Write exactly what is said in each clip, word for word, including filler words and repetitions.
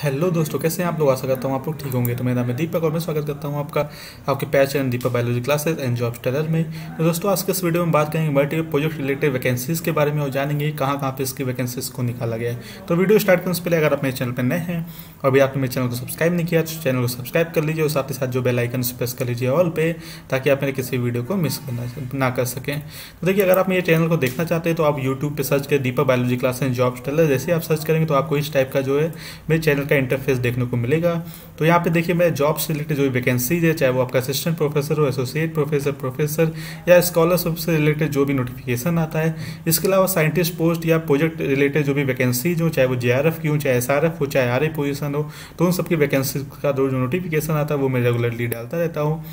Hello दोस्तों, कैसे हैं आप लोग। आशा करता हूँ आप लोग ठीक होंगे। तो मेरा नाम है दीपक और मैं स्वागत करता हूँ आपका आपके प्यार channel Deepak biology classes and job tailor में। तो दोस्तों, आज के इस वीडियो में बात करेंगे मल्टीपल प्रोजेक्ट रिलेटेड वैकेंसीज के बारे में और जानेंगे कहाँ कहाँ पे इसकी वैकेंसीज को निकाला गया है। तो वीडियो स्टार्ट करने से पहले अगर आप मेरे चैनल पर नए हैं और अभी आपने मेरे चैनल को सब्सक्राइब नहीं किया तो चैनल को सब्सक्राइब कर लीजिए और साथ ही साथ जो बेल आइकन से प्रेस कर लीजिए ऑल पे, ताकि आप मेरे किसी वीडियो को मिस करना ना कर सकें। तो देखिए, अगर आप मेरे चैनल को देखना चाहते हैं तो आप यूट्यूब पे सर्च करें Deepak biology classes and job tailor. जैसे आप सर्च करेंगे तो आपको इस टाइप का जो है मेरे चैनल का इंटरफेस देखने को मिलेगा। तो यहाँ पे देखिए, मैं जॉब से रिलेटेड जो वैकेंसीज है, चाहे वो आपका असिस्टेंट प्रोफेसर हो, एसोसिएट प्रोफेसर प्रोफेसर या स्कॉलरशिप से रिलेटेड जो भी नोटिफिकेशन आता है, इसके अलावा साइंटिस्ट पोस्ट या प्रोजेक्ट रिलेटेड जो भी वैकेंसीज हो, चाहे वो जेआरएफ की हो, चाहे एसआरएफ हो, चाहे आरए पोजीशन हो, तो उन सबकी वैकेंसी का जो नोटिफिकेशन आता है वो मैं रेगुलरली डालता रहता हूँ।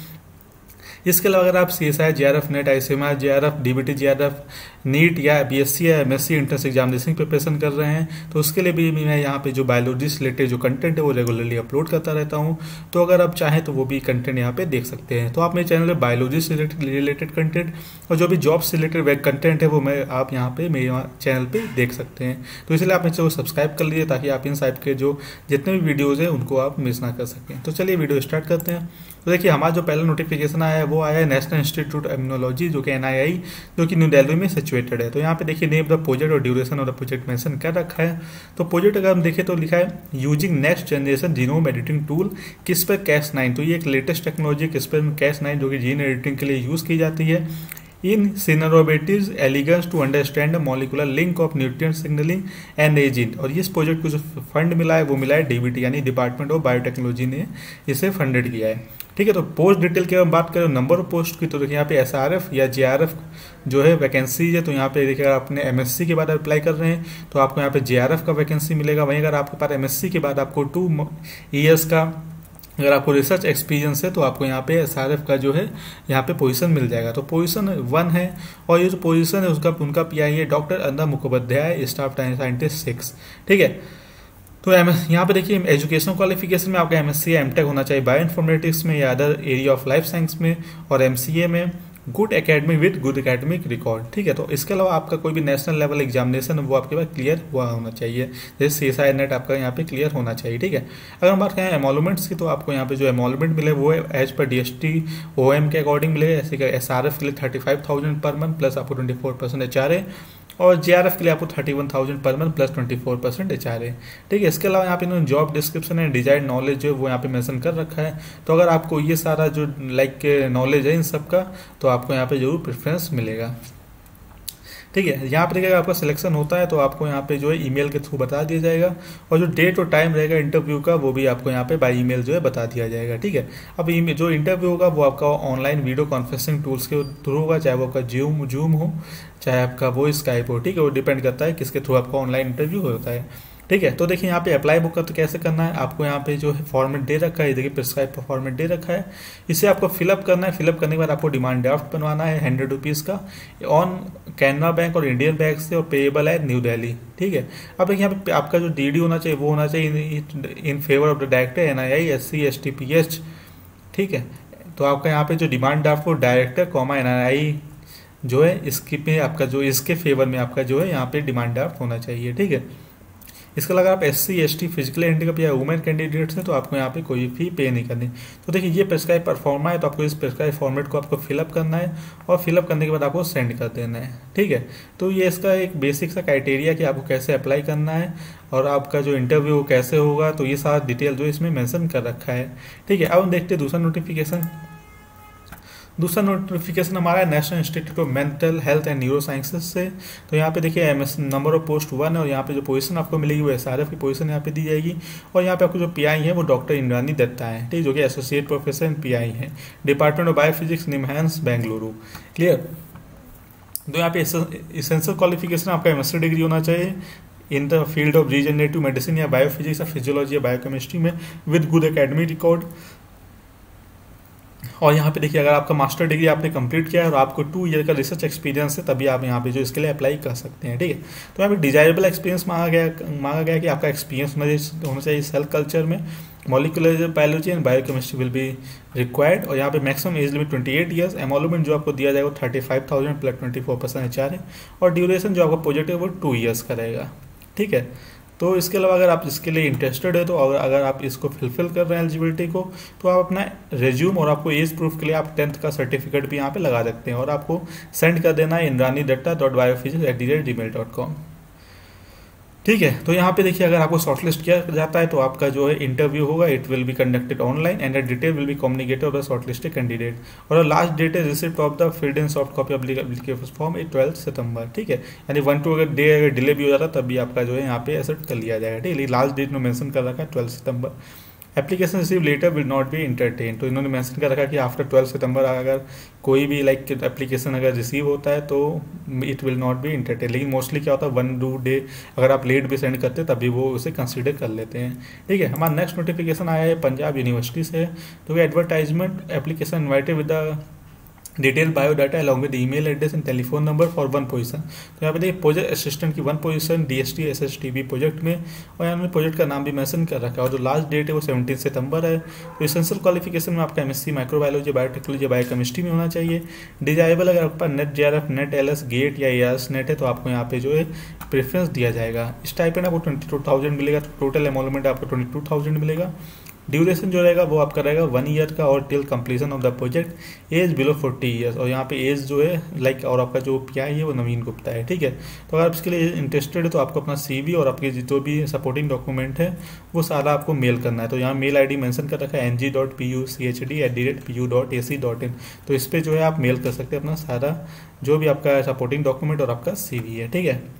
इसके अलावा अगर आप C S I J R F NET I C M R J R F D B T J R F NEET या बी एस सी या M S C entrance examination preparation कर रहे हैं तो उसके लिए भी मैं यहाँ पे जो बायोलॉजी से रिलेटेड जो कंटेंट है वो रेगुलरली अपलोड करता रहता हूँ। तो अगर आप चाहें तो वो भी कंटेंट यहाँ पे देख सकते हैं। तो आप मेरे चैनल में बायोलॉजी से रिलेटेड कंटेंट और जो भी जॉब से रिलेटेड कंटेंट है वो मैं आप यहाँ पे मेरे चैनल पर देख सकते हैं। तो इसलिए आप मेरे चैनल को सब्सक्राइब कर लीजिए ताकि आप इन टाइप के जो जितने भी वीडियोज़ हैं उनको आप मिस ना कर सकें। तो चलिए वीडियो स्टार्ट करते हैं। तो देखिए, हमारा जो पहला नोटिफिकेशन आया है वो आया है नेशनल इंस्टीट्यूट ऑफ इम्यूनोलॉजी, जो कि एन आई आई, जो कि न्यू दिल्ली में सिचुएटेड है। तो यहाँ पे देखिए, नेम द प्रोजेक्ट और duration of the project mention कर रखा है। तो प्रोजेक्ट अगर हम देखें तो लिखा है using next generation genome editing tool, किस पर कैस नाइन। तो ये एक लेटेस्ट टेक्नोलॉजी किस पर कैस नाइन, जो कि जीन एडिटिंग के लिए यूज़ की जाती है in Caenorhabditis elegans to understand the molecular link of nutrient signalling and ageing. और इस प्रोजेक्ट को जो फंड मिला है वो मिला है डीबीटी यानी डिपार्टमेंट ऑफ बायोटेक्नोलॉजी ने इसे फंडेड किया है। ठीक है, तो पोस्ट डिटेल की हम बात करें नंबर ऑफ पोस्ट की, तो देखिए यहाँ पे एसआरएफ या जेआरएफ जो है वैकेंसी है। तो यहाँ पे देखिए, अगर आपने एमएससी के बाद अप्लाई कर रहे हैं तो आपको यहाँ पे जेआरएफ का वैकेंसी मिलेगा। वहीं अगर आपके पास एमएससी के बाद आपको टू ईयर्स का अगर आपको रिसर्च एक्सपीरियंस है तो आपको यहाँ पे एसआरएफ का जो है यहाँ पे पोजीशन मिल जाएगा। तो पोजीशन वन है और ये जो पोजीशन है उसका उनका पीआई है डॉक्टर अंधा मुखोपाध्याय, स्टाफ साइंटिस्ट सिक्स। ठीक है, तो एम यहाँ पे देखिए, एजुकेशन क्वालिफिकेशन में आपका एमएससी या एमटेक होना चाहिए बायो इन्फॉर्मेटिक्स में या other area of life science में, और एमसीए में good academic with good academic record. ठीक है, तो इसके अलावा आपका कोई भी नेशनल लेवल एग्जामिनेशन वो आपके पास क्लियर हुआ होना चाहिए, जैसे सी एस आई नेट आपका यहाँ पे क्लियर होना चाहिए। ठीक है, अगर हम बात करें एमोलमेंट्स की तो आपको यहाँ पे जो एमोलमेंट मिले वो एज पर D S T O M के अकॉर्डिंग मिलेगा। ऐसे एस आर एफ के लिए thirty five thousand per month plus आपको twenty four percent H R A, और जेआरएफ के लिए आपको thirty one thousand per month plus twenty four percent H R A. ठीक है, इसके अलावा यहाँ पे इन्होंने job description and desired knowledge जो है वो यहाँ पे मेंशन कर रखा है। तो अगर आपको ये सारा जो लाइक नॉलेज है इन सब का तो आपको यहाँ पे जरूर प्रेफरेंस मिलेगा। ठीक है, यहाँ पर देखिएगा, आपका सिलेक्शन होता है तो आपको यहाँ पे जो है ईमेल के थ्रू बता दिया जाएगा, और जो डेट और टाइम रहेगा इंटरव्यू का वो भी आपको यहाँ पे बाय ईमेल जो है बता दिया जाएगा। ठीक है, अब जो इंटरव्यू होगा वो आपका ऑनलाइन वीडियो कॉन्फ्रेंसिंग टूल्स के थ्रू होगा, चाहे वो आपका जूम जूम हो चाहे आपका वो स्काइप हो। ठीक है, वो डिपेंड करता है किसके थ्रू आपका ऑनलाइन इंटरव्यू होता है। ठीक है, तो देखिए यहाँ पे अप्लाई बुक का तो कैसे करना है, आपको यहाँ पे जो है फॉर्मेट दे रखा है, देखिए प्रिस्क्राइब का फॉर्मेट दे रखा है, इसे आपको फिलअप करना है। फिलअप करने के बाद आपको डिमांड ड्राफ्ट बनवाना है हंड्रेड रुपीज़ का ऑन कैनरा बैंक और इंडियन बैंक से, और पेएबल है न्यू दिल्ली। ठीक है, अब यहाँ पे आपका जो डी डी होना चाहिए वो होना चाहिए in favour of the director N I I S C S T P H. ठीक है, तो आपका यहाँ पे जो डिमांड ड्राफ्ट वो director comma N I I जो है इसके पे आपका जो इसके फेवर में आपका जो है यहाँ पे डिमांड ड्राफ्ट होना चाहिए। ठीक है, इसके अलावा आप S C S T physically handicap या वुमेन कैंडिडेट्स हैं तो आपको यहाँ पे कोई फी पे नहीं करनी। तो देखिए, ये प्रिस्क्राइब परफॉर्मा है तो आपको इस प्रिस्क्राइब फॉर्मेट को आपको फिलअप करना है और फिलअप करने के बाद आपको सेंड कर देना है। ठीक है, तो ये इसका एक बेसिक सा क्राइटेरिया कि आपको कैसे अप्लाई करना है और आपका जो इंटरव्यू कैसे होगा, तो ये सारा डिटेल जो इसमें मैंशन कर रखा है। ठीक है, अब हम देखते हैं दूसरा नोटिफिकेशन। दूसरा नोटिफिकेशन हमारा है national institute of mental health and neuro sciences से। तो यहाँ पे देखिए, M S number of post one है और यहाँ पे जो पोजीशन आपको मिलेगी वो एसआरएफ की पोजीशन यहाँ पे दी जाएगी, और यहाँ पे आपको जो पीआई है वो डॉक्टर इंद्रानी दत्ता है। ठीक, जो कि एसोसिएट प्रोफेसर एंड पीआई है, department of biophysics NIMHANS Bengaluru. Clear, तो यहाँ पे इसेंशियल क्वालिफिकेशन आपका एमएससी डिग्री होना चाहिए in the field of regenerative medicine या बायोफिजिक्स या फिजियोलॉजी या बायोकेमिस्ट्री में विद गुड एकेडमिक रिकॉर्ड। और यहाँ पे देखिए, अगर आपका मास्टर डिग्री आपने कंप्लीट किया है और आपको टू ईयर का रिसर्च एक्सपीरियंस है तभी आप यहाँ पे जो इसके लिए अप्लाई कर सकते हैं। ठीक है, तो यहाँ पे डिजायरेबल एक्सपीरियंस मांगा गया मांगा गया कि आपका एक्सपीरियंस होना चाहिए सेल कल्चर में, molecular biology and biochemistry will be required, और यहाँ पे maximum age limit twenty eight years. Emolument जो आपको दिया जाएगा thirty five thousand plus twenty four percent H R है, और ड्यूरेशन जो आपका प्रोजेक्ट है वो टू ईयर्स का रहेगा। ठीक है, तो इसके अलावा अगर आप इसके लिए इंटरेस्टेड है तो अगर अगर आप इसको फिलफिल कर रहे हैं एलिजिबिलिटी को, तो आप अपना रेज्यूम और आपको एज प्रूफ के लिए आप टेंथ का सर्टिफिकेट भी यहाँ पे लगा सकते हैं और आपको सेंड कर देना है Indrani Datta dot biophysics at the rate gmail dot com. ठीक है, तो यहाँ पे देखिए अगर आपको शॉर्टलिस्ट किया जाता है तो आपका जो है इंटरव्यू होगा, it will be conducted online and detail will be communicated of the shortlisted candidate और लास्ट डेट है receipt of the filled and soft copy application form it twelfth September. ठीक है, यानी वन टू अगर day अगर delay भी हो जाता तब भी आपका जो है यहाँ पे एक्सेप्ट कर लिया जाएगा। ठीक है, लास्ट डेट में मेंशन कर रखा है twelfth September. Application receive letter will not be entertain, तो इन्होंने मेंशन कर रखा कि आफ्टर ट्वेल्थ सितंबर अगर कोई भी लाइक एप्लीकेशन अगर रिसीव होता है तो it will not be entertain. लेकिन मोस्टली क्या होता है वन टू डे अगर आप लेट भी सेंड करते हैं तभी वो उसे कंसीडर कर लेते हैं। ठीक है, हमारा नेक्स्ट नोटिफिकेशन आया है पंजाब यूनिवर्सिटी से, तो advertisement application invited with the detail biodata along with email address and telephone number for one position. तो यहाँ पे देखिए प्रोजेक्ट असिस्टेंट की one position DST SSTB project में, और यहाँ पे प्रोजेक्ट का नाम भी मेंशन कर रखा है और जो लास्ट डेट है वो सेवनटीन सितंबर है। तो एसेंशियल क्वालिफिकेशन में आपका एमएससी माइक्रोबायोलॉजी, बायोटेक्नोलॉजी, बायोकेमिस्ट्री में होना चाहिए। डिजायबल अगर आपका NET JRF, NET LS, GATE या एआरएस नेट है तो आपको यहाँ पे जो है प्रेफरेंस दिया जाएगा। स्टाइपेंड आपको ट्वेंटी टू थाउजेंड मिलेगा, टोटल एमोलमेंट आपको ट्वेंटी टू थाउजेंड मिलेगा। ड्यूरेशन जो रहेगा वो आपका रहेगा वन ईयर का और till completion of the project. Age below forty years, और यहाँ पे एज जो है लाइक और आपका जो पीआई है वो नवीन गुप्ता है। ठीक है, तो अगर आप इसके लिए इंटरेस्टेड है तो आपको अपना सीवी और आपके जो भी सपोर्टिंग डॉक्यूमेंट है वो सारा आपको मेल करना है। तो यहाँ मेल आईडी मेंशन कर रखा है N G dot P U C H D at the rate P U dot A C dot in. तो इस पर जो है आप मेल कर सकते हैं अपना सारा जो भी आपका सपोर्टिंग डॉक्यूमेंट और आपका सीवी है। ठीक है,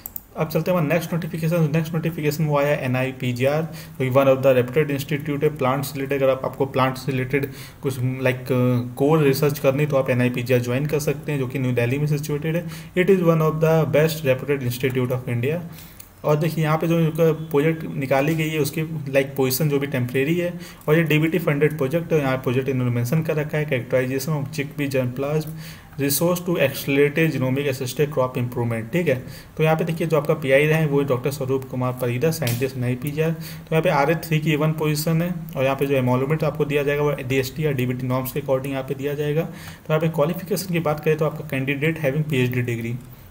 अब चलते हैं नेक्स्ट नोटिफिकेशन। नेक्स्ट नोटिफिकेशन वो आया N I P G R, one of the reputed institute है प्लांट से रिलेटेड। अगर आप आपको प्लांट से रिलेटेड कुछ लाइक कोर रिसर्च करनी तो आप N I P G R join कर सकते हैं, जो कि न्यू दिल्ली में सिचुएटेड है। It is one of the best reputed institute of India. और देखिए यहाँ पे जो प्रोजेक्ट निकाली गई है उसकी लाइक पोजीशन जो भी टेम्परेरी है, और ये डीबीटी फंडेड प्रोजेक्ट है। यहाँ प्रोजेक्ट इन्होंने मेंशन कर रखा है characterisation of chickpea germplasm resource to accelerated genomic assisted crop improvement. ठीक है, तो यहाँ पे देखिए जो आपका पी आई रहे हैं वो डॉक्टर स्वरूप कुमार परिदा, साइंटिस्ट नहीं पी जाए। तो यहाँ पे आर ए थ्री की वन पोजीशन है, और यहाँ पे जो एमोलमेंट आपको दिया जाएगा वो डी एस टी या डीबीटी नॉर्म्स के अकॉर्डिंग यहाँ पे दिया जाएगा। तो यहाँ पे क्वालिफिकेशन की बात करें तो आपका candidate having P H D degree,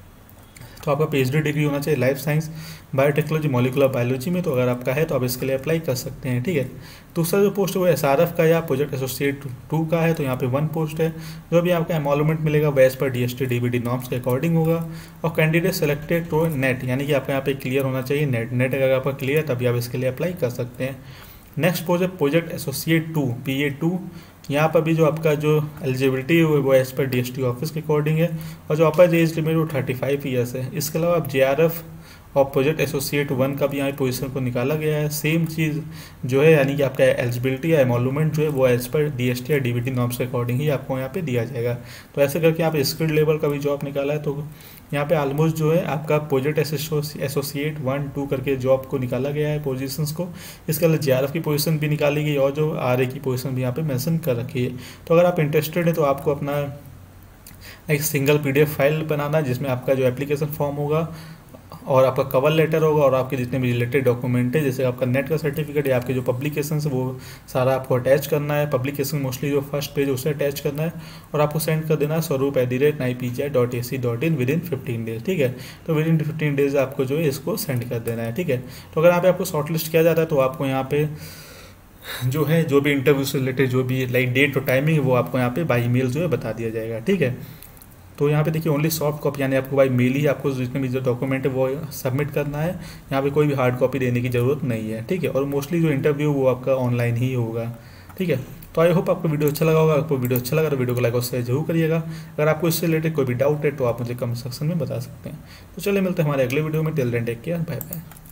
तो आपका पीएचडी डिग्री होना चाहिए life science, biotechnology, molecular biology में। तो अगर आपका है तो आप इसके लिए अप्लाई कर सकते हैं। ठीक है, दूसरा जो पोस्ट है वो एसआरएफ का या प्रोजेक्ट एसोसिएट टू का है, तो यहाँ पे वन पोस्ट है। जो भी आपका एमोलमेंट मिलेगा वो एज पर डीएसटी डीबीटी नॉर्म्स के अकॉर्डिंग होगा। और कैंडिडेट सेलेक्टेड टू नेट, यानी कि आपका यहाँ पे क्लियर होना चाहिए नेट नेट अगर आपका क्लियर तभी आप इसके लिए अप्लाई कर सकते हैं। Next project project associate two P A two, यहाँ पर भी जो आपका जो एलिजिबिलिटी है वो एज पर डीएसटी ऑफिस के अकॉर्डिंग है, और जो अपर एज लिमिट वो थर्टी फाइव ईयर्स है। इसके अलावा आप जेआरएफ और प्रोजेक्ट एसोसिएट वन का भी यहाँ पोजीशन को निकाला गया है। सेम चीज़ जो है यानी कि आपका एलिजिबिलिटी या एमोलमेंट जो है वो एज पर डीएसटी या डीबीटी नॉर्म्स के अकॉर्डिंग ही आपको यहाँ पे दिया जाएगा। तो ऐसे करके आप स्किल्ड लेवल का भी जॉब निकाला है। तो यहाँ पे ऑलमोस्ट जो है आपका प्रोजेक्ट एसोसिएट वन टू करके जॉब को निकाला गया है पोजीशंस को। इसके अलावा जेआरएफ की पोजीशन भी निकाली गई और जो आरए की पोजीशन भी यहाँ पे मेंशन कर रखी है। तो अगर आप इंटरेस्टेड है तो आपको अपना एक सिंगल पीडीएफ फाइल बनाना जिसमें आपका जो एप्लीकेशन फॉर्म होगा और आपका कवर लेटर होगा और आपके जितने भी रिलेटेड डॉक्यूमेंट है, जैसे आपका नेट का सर्टिफिकेट या आपके जो पब्लिकेशन है वो सारा आपको अटैच करना है। पब्लिकेशन मोस्टली जो फर्स्ट पेज उसे अटैच करना है और आपको सेंड कर देना है स्वरूप एट दी रेट नाई P G I dot A C dot in within fifteen days. ठीक है, तो विद इन फिफ्टीन डेज आपको जो है इसको सेंड कर देना है। ठीक है, तो अगर यहाँ पे आपको शॉर्टलिस्ट किया जाता है तो आपको यहाँ पे जो है जो भी इंटरव्यू से रिलेटेड जो भी लाइक डेट और टाइमिंग वो आपको यहाँ पे बाई मेल जो है बता दिया जाएगा। ठीक है, तो यहाँ पे देखिए ओनली सॉफ्ट कॉपी यानी आपको बाई मेल ही आपको जितने भी जो डॉक्यूमेंट है वो सबमिट करना है। यहाँ पे कोई भी हार्ड कॉपी देने की ज़रूरत नहीं है। ठीक है, और मोस्टली जो इंटरव्यू वो आपका ऑनलाइन ही होगा। ठीक है, तो आई होप आपको वीडियो अच्छा लगा होगा। आपको वीडियो अच्छा लगा तो वीडियो को लाइक और शेयर जरूर करिएगा। अगर आपको इससे रिलेटेड कोई भी डाउट है तो आप मुझे कमेंट सेक्शन में बता सकते हैं। तो चलिए मिलते हैं हमारे अगले वीडियो में। Till then take care, bye bye.